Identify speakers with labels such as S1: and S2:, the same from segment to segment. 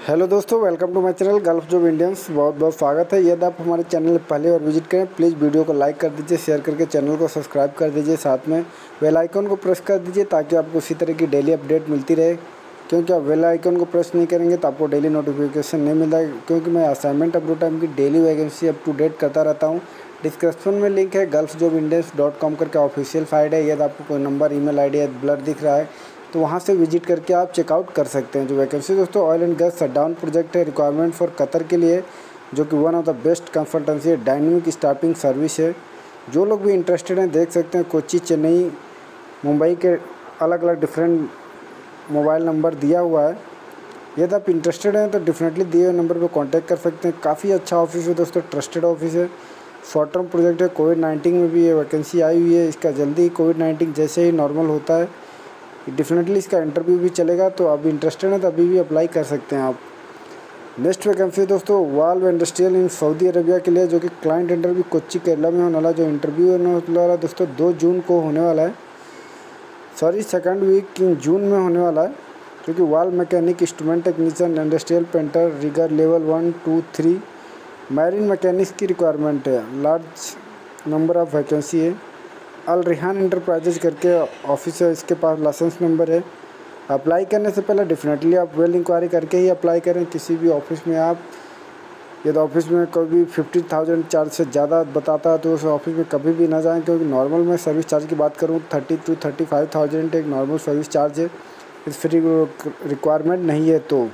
S1: Hello दोस्तों, welcome to my channel gulf job Indians. बहुत बहुत स्वागत है। यदि आप हमारे चैनल पहले बार विजिट करें, प्लीज़ वीडियो को लाइक कर दीजिए, शेयर करके चैनल को सब्सक्राइब कर दीजिए, साथ में बेल आइकन को प्रेस कर दीजिए ताकि आपको इसी तरह की डेली अपडेट मिलती रहे। क्योंकि आप बेल आइकन को प्रेस नहीं करेंगे तो आपको डेली नोटिफिकेशन नहीं मिलता है, क्योंकि मैं असाइनमेंट अपलोड टाइम की daily vacancy up to date करता रहता हूँ। डिस्क्रिप्शन में लिंक है gulfjobindians.com करके ऑफिशियल साइट है। यदि आपको कोई नंबर, ईमेल आईडी या ब्लर दिख रहा है तो वहाँ से विजिट करके आप चेकआउट कर सकते हैं। जो वैकेंसी दोस्तों oil and gas shutdown project है, रिक्वायरमेंट फॉर कतर के लिए, जो कि one of the best consultancy है, डायनेमिक स्टाफिंग सर्विस है। जो लोग भी इंटरेस्टेड हैं देख सकते हैं। कोची, चेन्नई, मुंबई के अलग अलग डिफरेंट मोबाइल नंबर दिया हुआ है। यदि आप इंटरेस्टेड हैं तो डेफिनेटली दिए हुए नंबर पर कॉन्टैक्ट कर सकते हैं। काफ़ी अच्छा ऑफिस है दोस्तों, ट्रस्टेड ऑफिस है, शॉर्ट टर्म प्रोजेक्ट है। कोविड-19 में भी ये वैकेंसी आई हुई है। इसका जल्दी ही कोविड-19 जैसे ही नॉर्मल होता है डेफिनेटली इसका इंटरव्यू भी चलेगा, तो आप इंटरेस्टेड हैं तो अभी भी अप्लाई कर सकते हैं आप। नेक्स्ट वैकेंसी दोस्तों valve industrial in Saudi Arabia के लिए, जो कि क्लाइंट इंटरव्यू कोच्चि केरला में होने वाला। जो इंटरव्यू होने वाला दोस्तों 2 जून को होने वाला है, सेकंड वीक इन जून में होने वाला है। क्योंकि valve mechanic, instrument technician, industrial painter, rigger level 1, 2, 3, marine mechanics की रिक्वायरमेंट है। लार्ज नंबर ऑफ वैकेंसी है। अल रिहान इंटरप्राइजेज करके ऑफिस है, इसके पास लाइसेंस नंबर है। अप्लाई करने से पहले डेफिनेटली आप वेल इंक्वायरी करके ही अप्लाई करें। किसी भी ऑफिस में आप, यदि ऑफिस में कोई भी 50,000 चार्ज से ज़्यादा बताता है तो उस ऑफिस में कभी भी ना जाएं। क्योंकि नॉर्मल में सर्विस चार्ज की बात करूँ 30 to 35,000 एक नॉर्मल सर्विस चार्ज है। इस फ्री रिक्वायरमेंट नहीं है। तो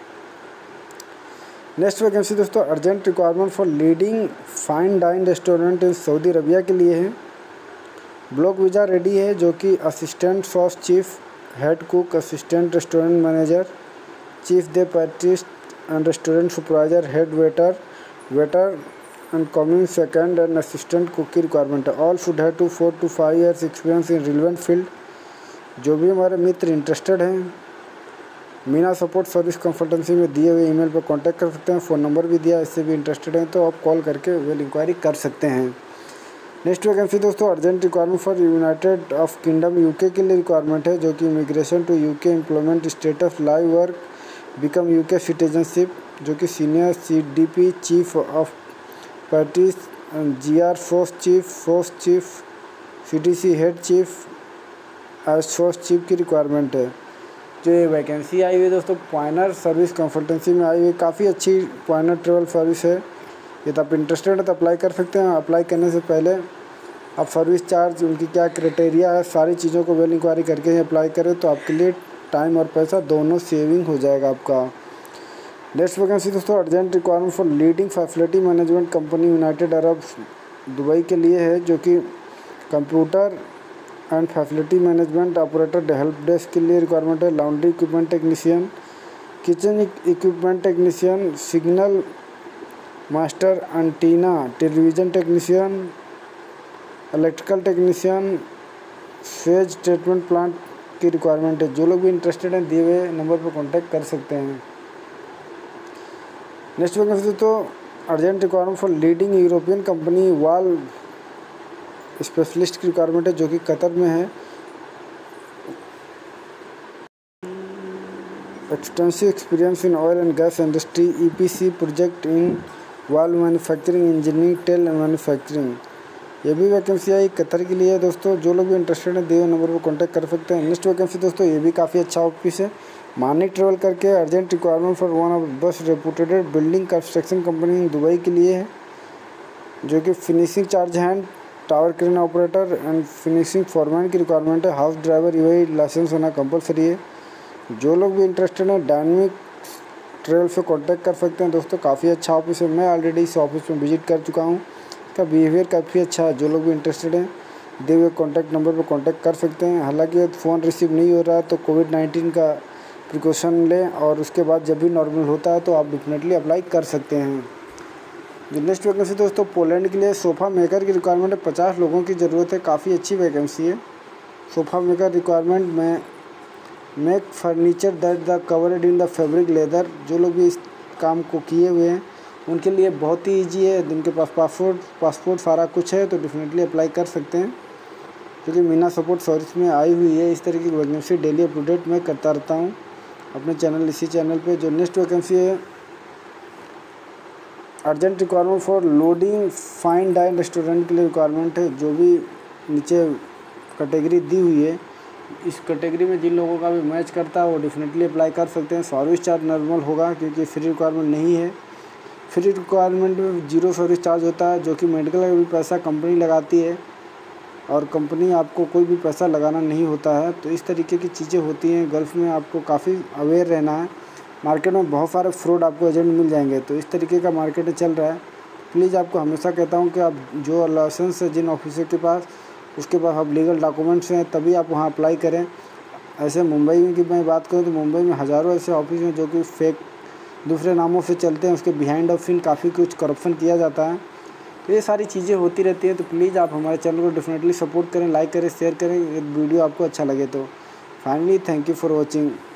S1: नेक्स्ट वैकेंसी दोस्तों urgent requirement for leading fine dine restaurant in Saudi Arabia के लिए है। ब्लॉक वीज़ा रेडी है, जो कि assistant sous chief, head cook, assistant restaurant manager, chief de patissier and restaurant supervisor, head waiter and commis second and assistant cook की requirement है। All should have 4 to 5 years experience in relevant field. जो भी हमारे मित्र interested हैं Meena support service consultancy में दिए हुए email पर कांटेक्ट कर सकते हैं। फ़ोन नंबर भी दिया है, इससे भी इंटरेस्टेड हैं तो आप कॉल करके वेल इंक्वायरी कर सकते हैं। नेक्स्ट वैकेंसी दोस्तों urgent requirement for united of kingdom UK के लिए रिक्वायरमेंट है, जो कि immigration to UK, employment status, live work, become UK citizenship, जो कि senior CDP, chief of partie, GR force chief, CTC head chief, force chief की requirement है। जो ये वैकेंसी आई हुई है दोस्तों पॉइनर सर्विस कंसल्टेंसी में आई हुई है। काफ़ी अच्छी पॉइनर ट्रेवल सर्विस है। यदि आप इंटरेस्टेड है तो अप्लाई कर सकते हैं। अप्लाई करने से पहले आप सर्विस चार्ज, उनकी क्या क्राइटेरिया है, सारी चीज़ों को वेल इंक्वायरी करके ही अप्लाई करें तो आपके लिए टाइम और पैसा दोनों सेविंग हो जाएगा आपका। नेक्स्ट वैकेंसी दोस्तों urgent requirement for leading facility management company United Arab Dubai के लिए है, जो कि computer and facility management operator, help desk के लिए रिक्वायरमेंट है। Laundry equipment technician, kitchen equipment technician, signal master, antenna, television technician, electrical technician, sewage treatment plant की requirement है। जो लोग भी इंटरेस्टेड हैं दिए हुए नंबर पर कांटेक्ट कर सकते हैं। नेक्स्ट वैकेंसी तो urgent requirement for leading European company valve specialist की रिक्वायरमेंट है, जो कि कतर में है। Extensive experience in oil and gas industry, EPC project in valve manufacturing, engineering, tail manufacturing. ये भी वैकेंसी आई कतर के लिए है दोस्तों। जो लोग भी इंटरेस्टेड हैं दिए हुए नंबर पर कॉन्टैक्ट कर सकते हैं। नेक्स्ट वैकेंसी दोस्तों ये भी काफ़ी अच्छा ऑफिस है, मानिक ट्रेवल करके, urgent requirement for one of best reputed building construction company in Dubai के लिए है, जो कि finishing charge hand, tower crane operator and finishing foreman की रिक्वायरमेंट है। हाउस ड्राइवर UAE लाइसेंस होना कंपलसरी है। जो लोग भी इंटरेस्टेड हैं डायनेमिक ट्रेवल से कांटेक्ट कर सकते हैं दोस्तों। काफ़ी अच्छा ऑफिस है, मैं ऑलरेडी इस ऑफिस में विजिट कर चुका हूँ। इसका बिहेवियर काफ़ी अच्छा है। जो लोग भी इंटरेस्टेड हैं दिए हुए कॉन्टैक्ट नंबर पर कांटेक्ट कर सकते हैं। हालांकि फ़ोन रिसीव नहीं हो रहा है तो कोविड-19 का प्रिकॉशन लें, और उसके बाद जब भी नॉर्मल होता है तो आप डेफिनेटली अप्लाई कर सकते हैं। नेक्स्ट वैकेंसी दोस्तों पोलैंड के लिए सोफ़ा मेकर की रिक्वायरमेंट है। 50 लोगों की ज़रूरत है। काफ़ी अच्छी वैकेंसी है। सोफ़ा मेकर रिक्वायरमेंट में make furniture that the covered in the fabric leather. जो लोग भी इस काम को किए हुए हैं उनके लिए बहुत ही ईजी है। जिनके पास पासपोर्ट सारा कुछ है तो डेफिनेटली अप्लाई कर सकते हैं। क्योंकि मीना सपोर्ट सर्विस में आई हुई है। इस तरह की vacancy daily up to date मैं करता रहता हूँ। अपने चैनल इसी चैनल पे। जो नेक्स्ट वैकेंसी है urgent requirement for loading fine dine restaurant के लिए रिक्वायरमेंट है। जो भी नीचे कैटेगरी दी हुई है इस कैटेगरी में जिन लोगों का भी मैच करता है वो डेफिनेटली अप्लाई कर सकते हैं। सर्विस चार्ज नॉर्मल होगा क्योंकि फ्री रिक्वायरमेंट नहीं है। फ्री रिक्वायरमेंट में 0 सर्विस चार्ज होता है, जो कि मेडिकल का भी पैसा कंपनी लगाती है और कंपनी आपको कोई भी पैसा लगाना नहीं होता है। तो इस तरीके की चीज़ें होती हैं गल्फ़ में, आपको काफ़ी अवेयर रहना है। मार्केट में बहुत सारे फ्रॉड आपको एजेंट मिल जाएंगे, तो इस तरीके का मार्केट चल रहा है। प्लीज़ आपको हमेशा कहता हूँ कि आप जो लाइसेंस है जिन ऑफिसर के पास उसके पास आप लीगल डॉक्यूमेंट्स हैं तभी आप वहाँ अप्लाई करें। ऐसे मुंबई में की मैं बात करूँ तो मुंबई में हज़ारों ऐसे ऑफिस हैं जो कि फेक दूसरे नामों से चलते हैं, उसके बिहाइंड ऑफ सीन काफ़ी कुछ करप्शन किया जाता है। तो ये सारी चीज़ें होती रहती हैं। तो प्लीज़ आप हमारे चैनल को डेफिनेटली सपोर्ट करें, लाइक करें, शेयर करें, ये वीडियो आपको अच्छा लगे तो। Finally thank you for watching.